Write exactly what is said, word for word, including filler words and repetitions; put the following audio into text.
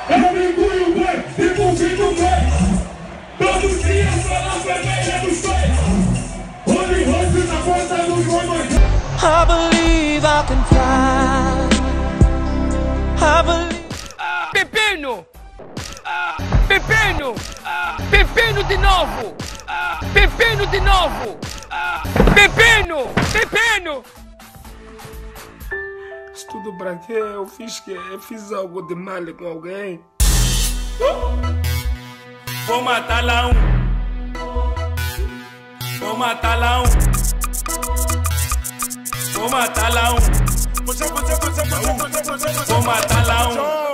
Eu mergulho o boi e convido o boi. Todos os dias só na vermelha dos pés. Holy Rose na ponta dos boi. I believe I can fly. I believe... Ah, Pepino! Ah, Pepino! Ah, Pepino de novo! Ah, Pepino de novo! Ah, Pepino! Pepino! Isso tudo pra quê? Eu fiz que eu fiz algo de mal com alguém. Vou matar lá um. Vou matar lá um. Vou matar lá um. Vou matar lá um.